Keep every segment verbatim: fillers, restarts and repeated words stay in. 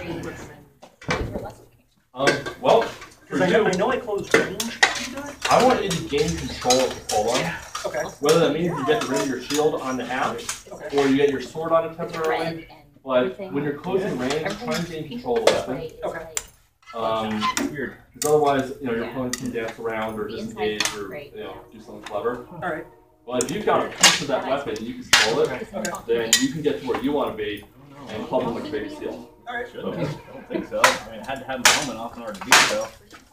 Um, well, because I know, I know I closed range. I want you to gain control of the pole arm. Okay. Whether that means you get rid of your shield on the app, okay, or you get your sword on it temporarily. But when you're closing range, try and gain control of the weapon. Okay. Um, weird. Because otherwise, you know, your opponent can dance around or disengage or, you know, do something clever. All right. Well, if you've got a piece of that weapon and you control it, okay, then you can get to where you want to be and club them like a baby seal. All right. Should I don't think so. I mean, I had to have my helmet off in order to do so.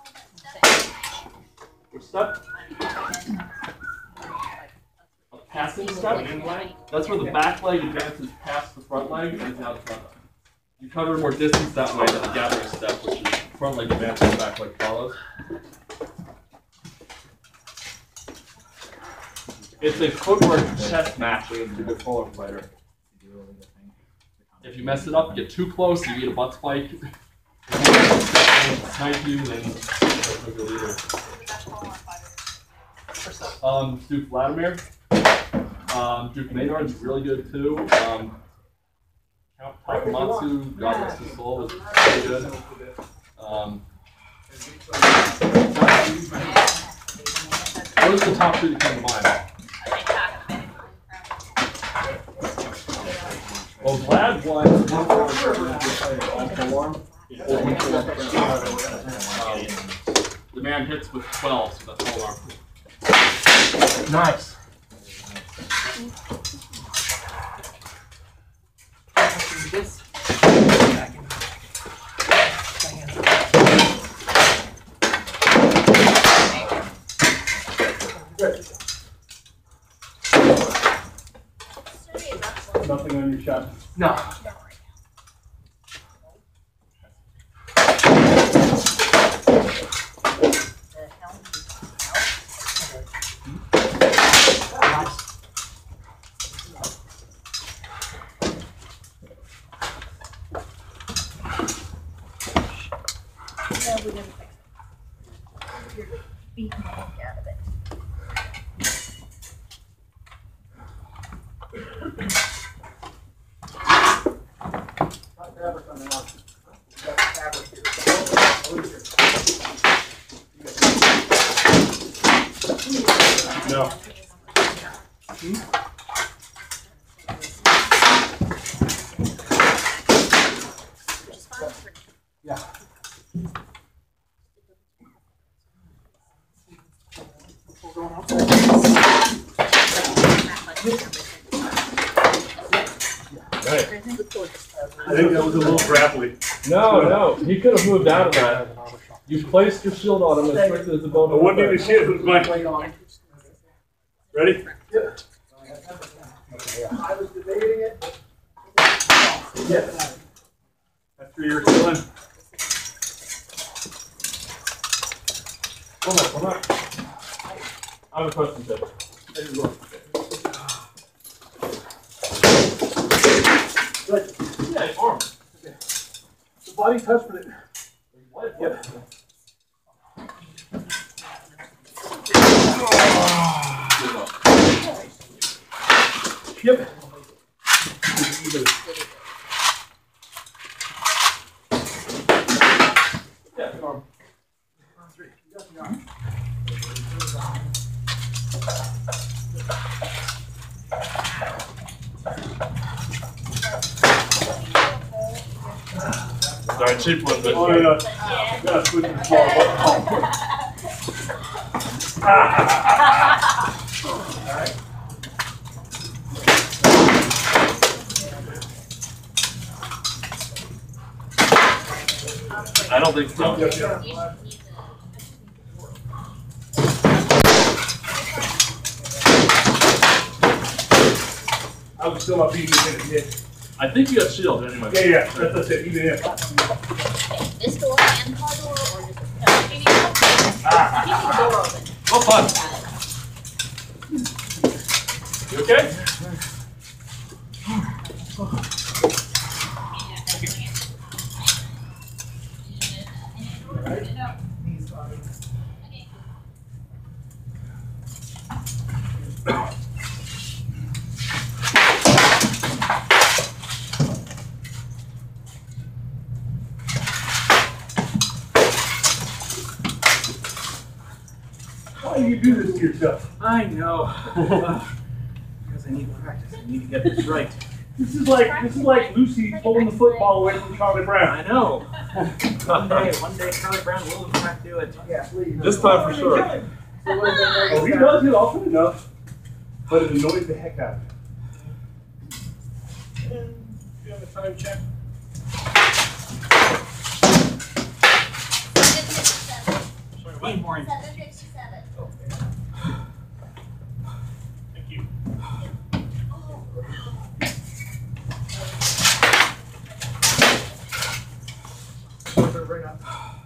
Which step? A passing step? That's where the back leg advances past the front leg and is now the front leg. You cover more distance that way than the gathering step, which is front leg advances, back leg follows. It's a footwork chess match against a good polar fighter. If you mess it up, you get too close, you get a butt spike. Snipe you, then that's no good either. Um, Duke Vladimir. Um, Duke Maynard's really good too. Um, Count Takamatsu, God rest his soul, was really good. Um, what is the top two that come to mind? Well, Vlad won um, the man hits with twelve, so that's all arm. Nice. This. Nothing on your shot. No. No. Yeah. Right. I think that was a little grapply. No, no, he could have moved out of that. You placed your shield on him as quickly as the bone. I wouldn't even see it. It was mine. Ready? Yeah. I was debating it. Yes. After you're still in. One more, one more. I have a question, Ted. Good. Yeah, arm. Okay. The body touch, but it. Yep. Yep. Yeah, good arm. Sorry, cheap one, but. Oh, yeah. Yeah, switch the small button. I don't think so. Yeah, yeah. I was still not beating you in the head. I think you got shield anyway. Yeah, yeah, that's, that's it, even in. This door and car door, or just no? You need the door open. Oh, fun. You okay? Why do you do this to yourself? I know. Uh, because I need practice. I need to get this right. This is like this is like Lucy pulling the football away from Charlie Brown. I know. One day, one day, Charlie Brown will in fact do it. This time for sure. Oh, he does it often enough, but it annoys the heck out of him. And do you have a time check? Seven fifty-seven. Sorry, Eight more inches. Seven fifty-seven. Thank you. Right up.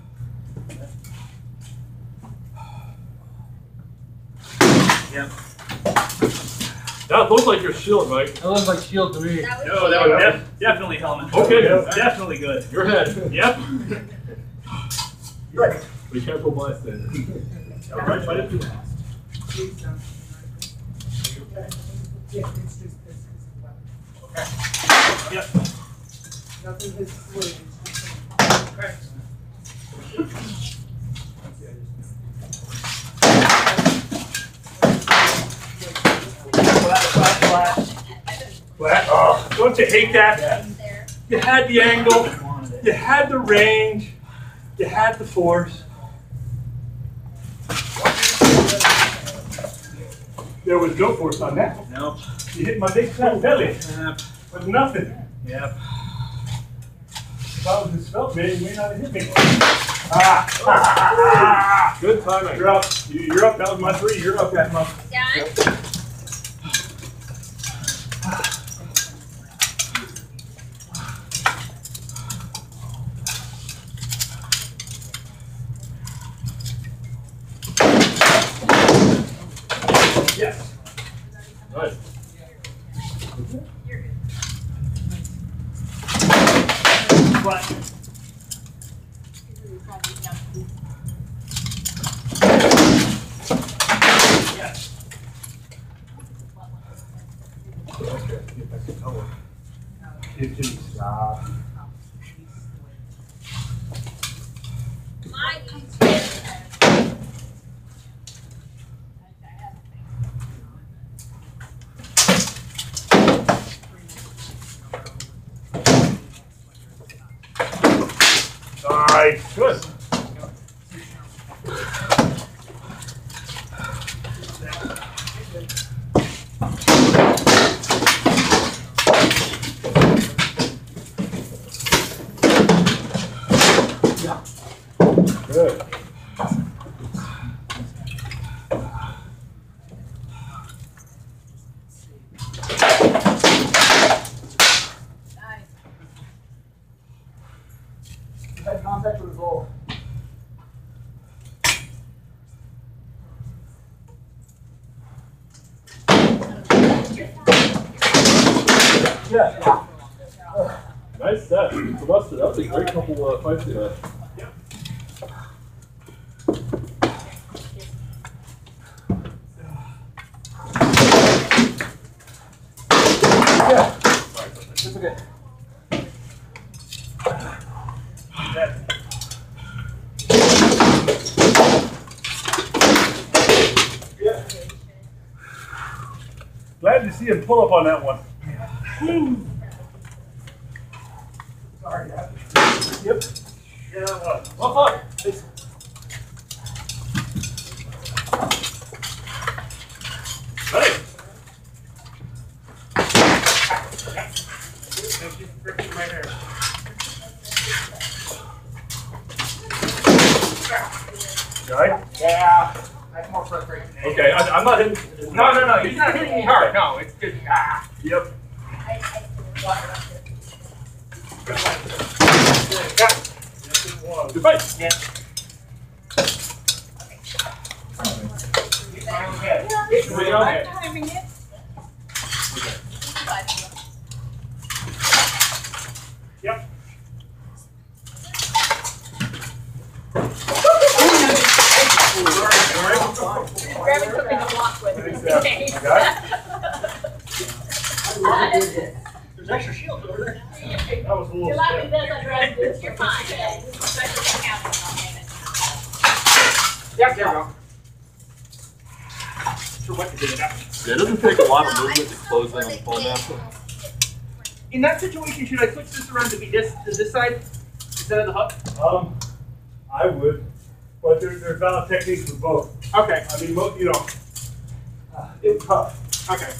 Yep. That looks like your shield, Mike. That looks like shield to me. That was No, that was def definitely helmet. Okay. Definitely good. Your head. Yep. Right. Be careful bystander. All right, buddy. Yep. Nothing has slid. Okay. Flat, flat, flat. Flat. Oh, don't you hate that? there. You had the angle, you had the range, you had the force. There was no force on that. Nope. You hit my big fat belly Yep. with nothing. Yep. If I was a svelte man, you may not have hit me. Ah, ah, ah, Good timing. You're up. You- You're up. That was my three. You're up, that month. Done? Yes. Nice. You're good. Right. Yes. Kitchen stop. My YouTube. All right. Good. Good. Nice. You had contact with his ball. Yeah. Nice set. Sylvester, that was a great couple uh, fights you had. Yeah. It's okay. Yeah. Glad to see him pull up on that one. Sorry, Dad. Yep. Yeah, that was. Well, fun. Hey. Thank you for fixing my hair. Right? Yeah. That's more frustrating. Okay, I, I'm not hitting. No, no, no. He's not hitting me hard. No, it's just ah. Yep. I, I Yes, it was. Good fight. Yeah. Okay. It's Here we really go. okay. timing it. Yep. Grabbing something to walk with. Thanks, Dad. You got it? There's extra shield over there. That was a little You're laughing stiff. this, I'd rather this. You're fine. This is special accounting, I'll name it. Yep, there we go. sure what to do with that. Yeah, it doesn't take a lot of movement to close in on the phone after. In that situation, should I switch this around to be this to this side instead of the hook? Um, I would, but there, there's valid techniques for both. Okay. I mean, mo- you know, uh, it's tough. Okay.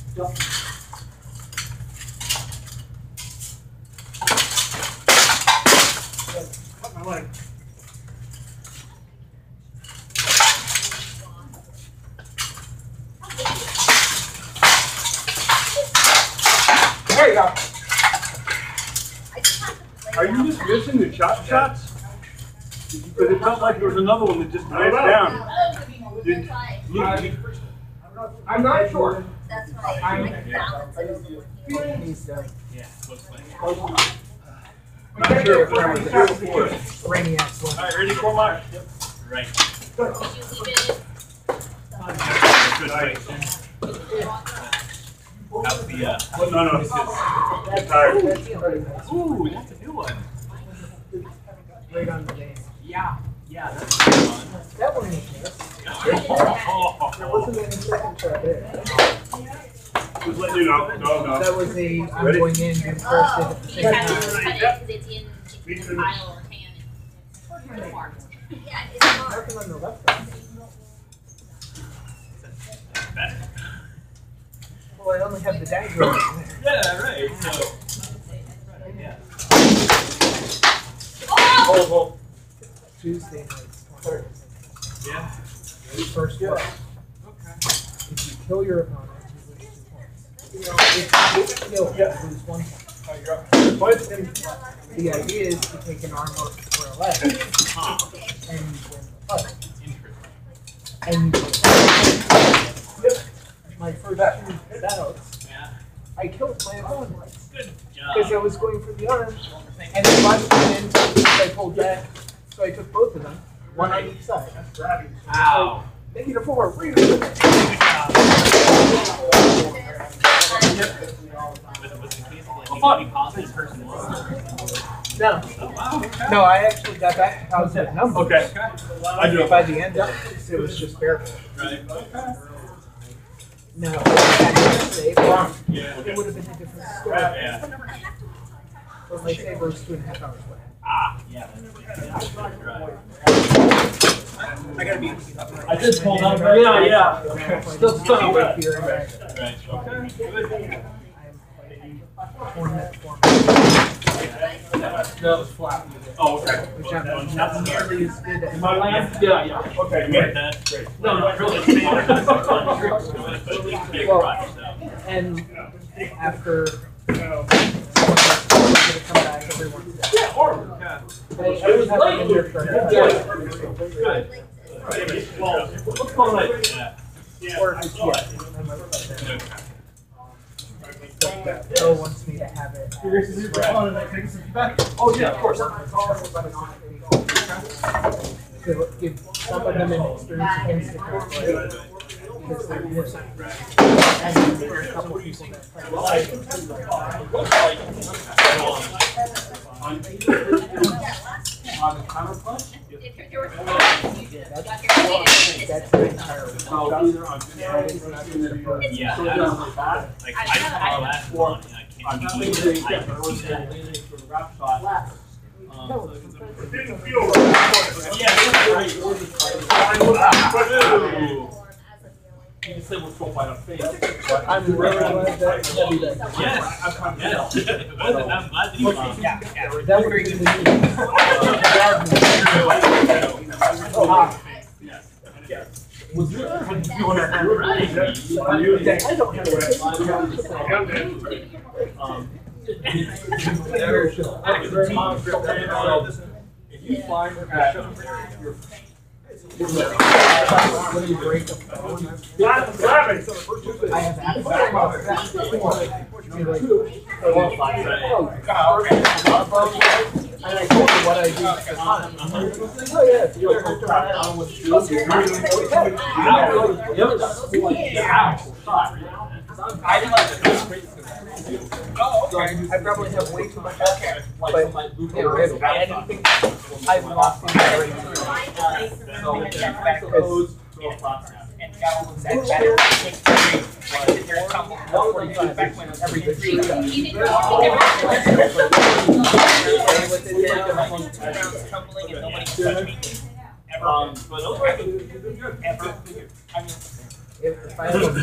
Cut my leg. There you go. Are you just missing the chop shots? Because it felt like there was another one that just went down. Did, you, you, I'm not sure. That's why I balance it over here. Yeah, looks like. not sure if there was two or four. Brainiac's one. All right, ready for my? Right. Did you leave it? Good night. How's the, uh, Oh, no, no, it's, it's tired. ooh, that's a new one. Right on the name. Yeah, yeah, that's a good one. That one is nice. There wasn't any second shot there. Just letting you know. No, no. That was a I'm Ready? going in and first at the You same have to time. cut it because it's in, it's in a pile or can. It's marked. Yeah, it's marked. Nothing on the left side. Better. Well, I only have the dagger over there. Yeah, right, so. Yeah. Hold, hold. Tuesday nights, twenty. Yeah. First one. Okay. If you kill your opponent, you lose two points. If you kill, you lose one point. What? The idea is to take an armor or a leg and you win the fight. Interesting. And you win. My first two battles, Yeah. I killed my opponent Good because I job. was going for the arms, and then by the end, I pulled back, so I took both of them, one on each side. Ow. Make it a four. Read Good job. Was, was it case of like any positive person was? No, Oh, wow, okay. no, I actually got back to positive numbers. Okay. I do. By the end of it, it was just barefoot. Right. Okay. No, if I had to save, Yeah. it would have been a different story. Yeah. But my saber was two and a half hours away. Ah, yeah. That's right. I gotta be. I did pull down. Yeah, yeah. Still stuck with here and there. Right. Okay. Good. I'm tournament format, No, it's flat. Oh, okay. which I'm not nearly as good at. My land? Yeah, yeah. Okay, Right, man. that's great. No, no, really. Big Well, rush, so. And after someone gonna come back every once in a while. Yeah, or. Yeah. I, I was having in there for a minute. Good. Well, let's call it. Yeah. Or if it's yet, I might put that there. But uh, Bill wants me to have it. Oh, yeah, of course. To give some of them an experience against the current player. Because they're innocent. And there are a couple of people that On the counter punch? If you're yours, That's, got your hand. that's the entire. Oh, either on. Yeah, that's, like, I saw last one, and I I'm can't not believe leaving it. I can see that. for the wrap shot. Um, so it's a- It didn't feel right. Yeah, that's right. You can say we'll go by the face. I'm really glad that Debbie does. Yes. I'm kind of. Yes. I'm glad that you found it. That would be the Was there? I don't have Um, If you find that your when you break a phone. Grab it. I have access to that. You're like, oh, and I told her what I do for fun. Oh yeah, if you're like, around with shoes, you're I didn't like the Oh, okay. I probably have way too much access, but get rid of anything. I've lost the area. So, codes to a flat snap. That one looks that better. It's great. Sit there and tumble. One forty-five. Back when every good tree. You didn't know Tumbling and nobody can touch me. Ever. Um, but those are good. Ever. I mean, If, if I have a bowl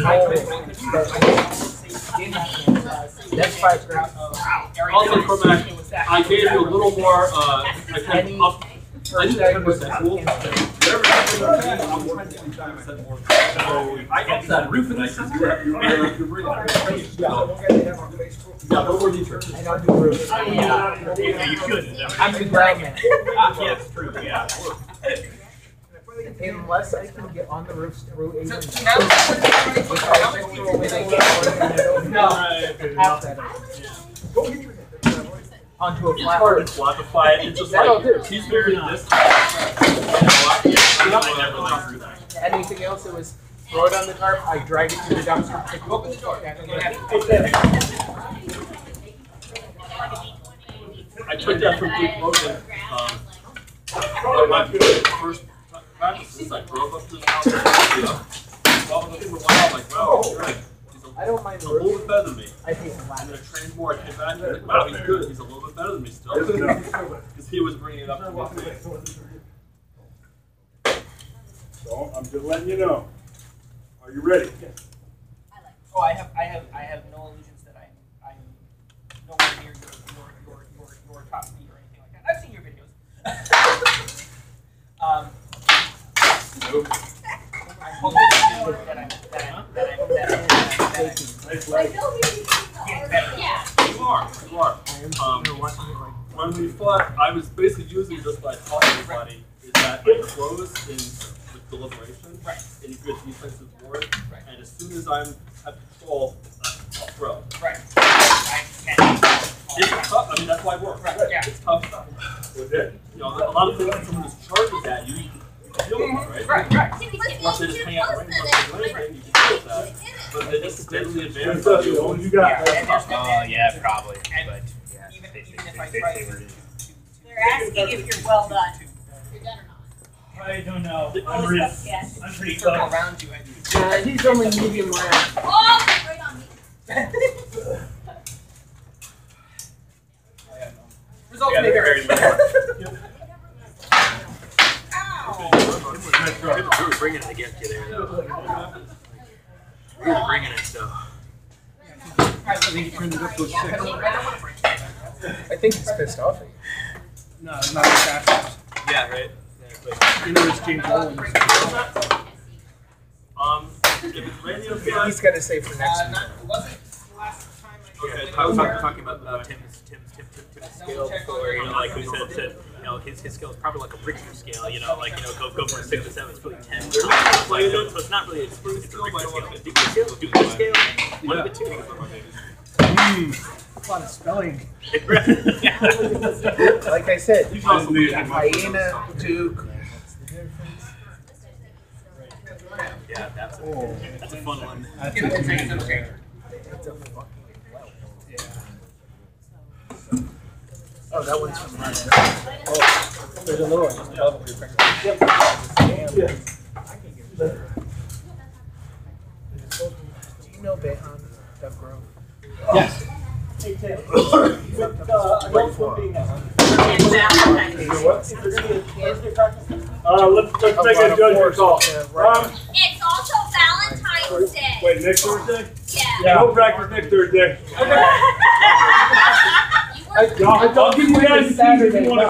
that's five grand. Also, Cormac, I gave you a little more, uh, I kind of up, I did ten percent rule. Whatever happened, I'm trying to do ten percent more. So I upped that roof and I said, you're, you're, you're bringing it. Yeah, no more details. I don't do roofs. Yeah, you should. I'm the ground man. Yes, true, yeah. Unless I can get on the roofs through Asian. So now, how much people When I will get No. half that onto a It's flat hard roof. to quantify it, it's just That'll like, do. he's moving this. I never went through that. Anything else that was throw it on the tarp, I drag it to the dumpster, pick it up. Open the door. I took that from Blue Logan, um, one of my first practices, I drove up to the house, you know, walking up to the wild, like, wow, he's great. He's a, I don't mind he's the a little roof. bit better than me. I hate And flat. then I trained more, I came back, and like, wow, he's good, he's a little bit better than me still. Because he was bringing it up to me. So I'm just letting you know. Are you ready? Oh, I have, I have, I have no illusions that I'm, I'm nowhere near your, your, your, your, your top speed or anything like that. I've seen your videos. um, I'm hoping that I'm, that I'm, that I'm, that I'm, that I'm, that I'm getting better. Yeah. You are, you are. Um, when we fought, I was basically using just what I taught everybody, is that I close in with deliberation, Right. in good defensive ward, Right. and as soon as I'm have control, uh, I'll throw. Right. I can. It's tough, I mean, that's why I work. Right, yeah. It's tough stuff. Was it? You know, a lot of things, when someone just charges at you, you can deal with it, right? Right, right. Once they just hang out right next to you, right, you can deal with that. But they just steadily advance What's up, on you. yo? What you got? Yeah, and there's no- Oh, yeah, probably, And but, yeah. even, they- even they- if I they try say to, what to, it is. to, They're asking if you're well done. You're done or not. I don't know. I'm pretty- I'm pretty circle close. around you, and Uh, he's only medium rare. Oh, right on me. results Yeah, may they're vary. very Ow! We were bringing it against you there, though. We were bringing it, so. I think he turned it up to a six. I think he's pissed off at you. No, not fast. Yeah, right? Yeah, but- You know, it's James Owens. Um, if it's radio He's side, got to say for next Uh, week. not, wasn't last time I Okay, I was talking, talking about uh, Tim's, Tim's, Tim's, Tim's, Tim's scale before, you know, like we said, said, you know, his, his scale is probably like a Richter scale, you know, like, you know, go, go from a six to seven, it's really ten. Like, so, so it's not really a it's, it's a Richter scale. A Dewey scale, Dewey scale, one of the two. A lot of spelling. Yeah. Like I said, he's also the hyena, Duke. Yeah, that's a, that's a fun one. That's a fucking well. Yeah. Oh, that one's from last night. Oh, there's another one just above your finger. Yeah. I can get better. Do you know Behan, Dove Grove? Yes. Uh, let's, let's make a judgment call. Um, It's also Valentine's Day. wait, next Thursday? Yeah. No practice next Thursday. You were Y'all, I'll give you guys a season if you want to